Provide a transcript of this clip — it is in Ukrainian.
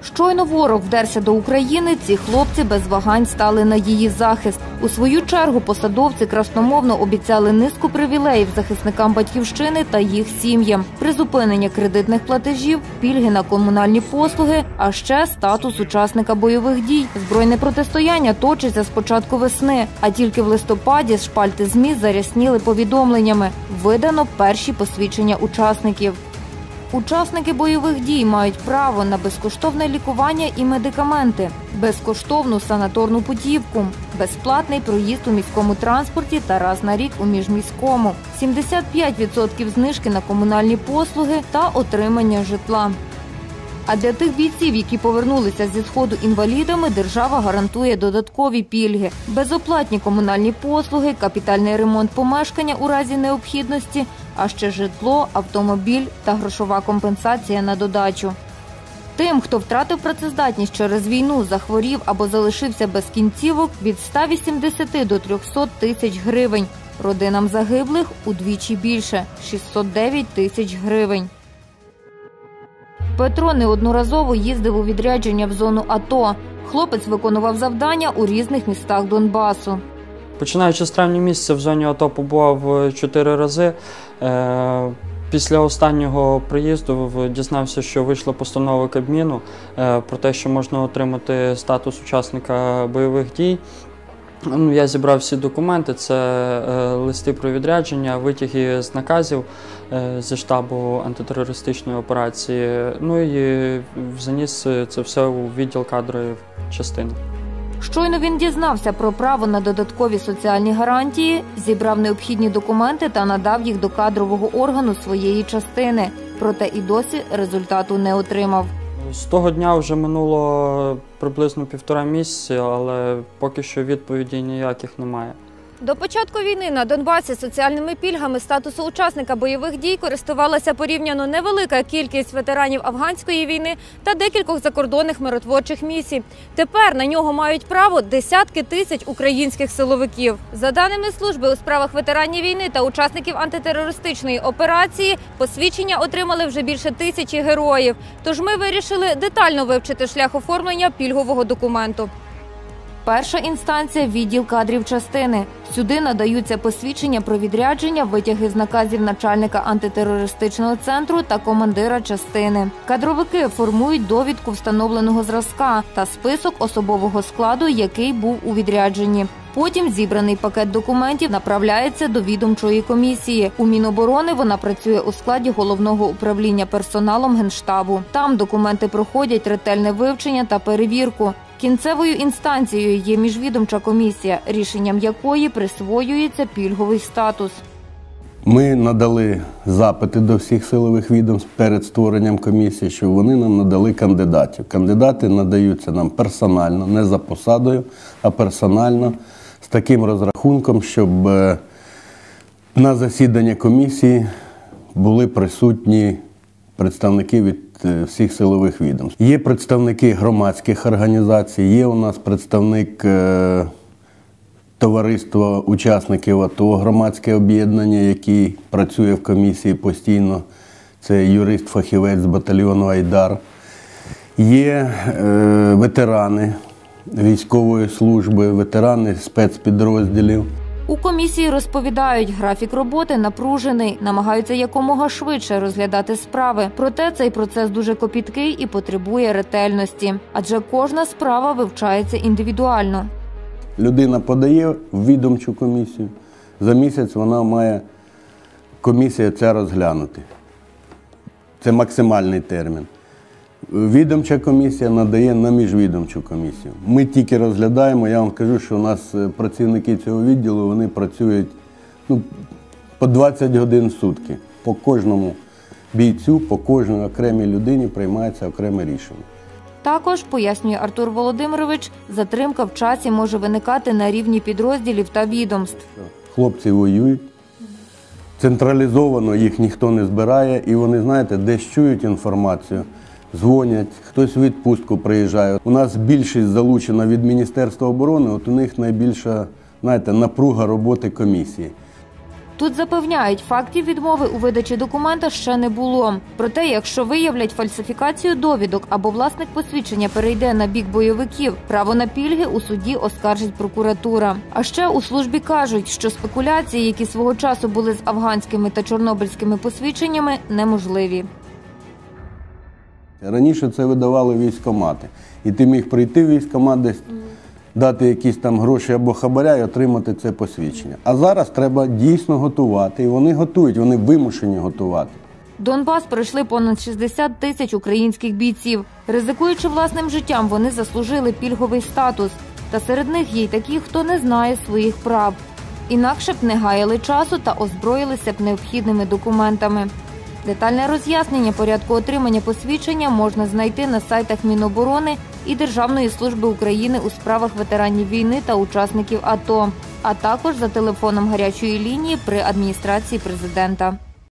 Щойно ворог вдерся до України, ці хлопці без вагань стали на її захист. У свою чергу посадовці красномовно обіцяли низку привілеїв захисникам Батьківщини та їх сім'ям. Призупинення кредитних платежів, пільги на комунальні послуги, а ще статус учасника бойових дій. Збройне протистояння точиться з початку весни, а тільки в листопаді шпальти ЗМІ зарясніли повідомленнями. Видано перші посвідчення учасників. Учасники бойових дій мають право на безкоштовне лікування і медикаменти, безкоштовну санаторну путівку, безплатний проїзд у міському транспорті та раз на рік у міжміському, 75% знижки на комунальні послуги та отримання житла. А для тих бійців, які повернулися зі Сходу інвалідами, держава гарантує додаткові пільги, безоплатні комунальні послуги, капітальний ремонт помешкання у разі необхідності, а ще житло, автомобіль та грошова компенсація на додачу. Тим, хто втратив працездатність через війну, захворів або залишився без кінцівок, від 180 до 300 тисяч гривень. Родинам загиблих удвічі більше – 609 тисяч гривень. Петро неодноразово їздив у відрядження в зону АТО. Хлопець виконував завдання у різних містах Донбасу. Починаючи з травня місяця в зоні АТО побував 4 рази. Після останнього приїзду дізнався, що вийшла постанова Кабміну про те, що можна отримати статус учасника бойових дій. Я зібрав всі документи, це листи про відрядження, витяги з наказів зі штабу антитерористичної операції, і заніс це все у відділ кадрової частини. Щойно він дізнався про право на додаткові соціальні гарантії, зібрав необхідні документи та надав їх до кадрового органу своєї частини. Проте і досі результату не отримав. З того дня вже минуло приблизно 1,5 місяці, але поки що відповідей ніяких немає. До початку війни на Донбасі соціальними пільгами статусу учасника бойових дій користувалася порівняно невелика кількість ветеранів афганської війни та декількох закордонних миротворчих місій. Тепер на нього мають право десятки тисяч українських силовиків. За даними служби у справах ветеранів війни та учасників антитерористичної операції, посвідчення отримали вже більше 1000 героїв. Тож ми вирішили детально вивчити шлях оформлення пільгового документу. Перша інстанція – відділ кадрів частини. Сюди надаються посвідчення про відрядження, витяги з наказів начальника антитерористичного центру та командира частини. Кадровики формують довідку встановленого зразка та список особового складу, який був у відрядженні. Потім зібраний пакет документів направляється до відомчої комісії. У Міноборони вона працює у складі Головного управління персоналом Генштабу. Там документи проходять ретельне вивчення та перевірку. Кінцевою інстанцією є міжвідомча комісія, рішенням якої присвоюється пільговий статус. Ми надали запити до всіх силових відомств перед створенням комісії, щоб вони нам надали кандидатів. Кандидати надаються нам персонально, не за посадою, а персонально, з таким розрахунком, щоб на засідання комісії були присутні представники від всіх силових відомств. Є представники громадських організацій, є у нас представник товариства учасників АТО, громадське об'єднання, яке працює в комісії постійно. Це юрист-фахівець з батальйону «Айдар». Є ветерани військової служби, ветерани спецпідрозділів. У комісії розповідають, графік роботи напружений, намагаються якомога швидше розглядати справи. Проте цей процес дуже копіткий і потребує ретельності, адже кожна справа вивчається індивідуально. Людина подає в відомчу комісію, за місяць вона має комісія це розглянути. Це максимальний термін. Відомча комісія надає на міжвідомчу комісію. Ми тільки розглядаємо, я вам кажу, що у нас працівники цього відділу, вони працюють по 20 годин в сутки. По кожному бійцю, по кожній окремій людині приймається окреме рішення. Також, пояснює Артур Володимирович, затримка в часі може виникати на рівні підрозділів та відомств. Хлопці воюють, централізовано їх ніхто не збирає, і вони, знаєте, десь чують інформацію, дзвонять, хтось у відпустку приїжджає. У нас більшість залучена від Міністерства оборони, от у них найбільша, знаєте, напруга роботи комісії. Тут запевняють, фактів відмови у видачі документа ще не було. Проте, якщо виявлять фальсифікацію довідок або власник посвідчення перейде на бік бойовиків, право на пільги у суді оскаржить прокуратура. А ще у службі кажуть, що спекуляції, які свого часу були з афганськими та чорнобильськими посвідченнями, неможливі. Раніше це видавали військкомати. І ти міг прийти в військкомат десь, дати якісь там гроші або хабаря і отримати це посвідчення. А зараз треба дійсно готувати. І вони готують, вони вимушені готувати. Донбас пройшли понад 60 тисяч українських бійців. Ризикуючи власним життям, вони заслужили пільговий статус. Та серед них є й такі, хто не знає своїх прав. Інакше б не гаяли часу та озброїлися б необхідними документами. Детальне роз'яснення порядку отримання посвідчення можна знайти на сайтах Міноборони і Державної служби України у справах ветеранів війни та учасників АТО, а також за телефоном гарячої лінії при адміністрації президента.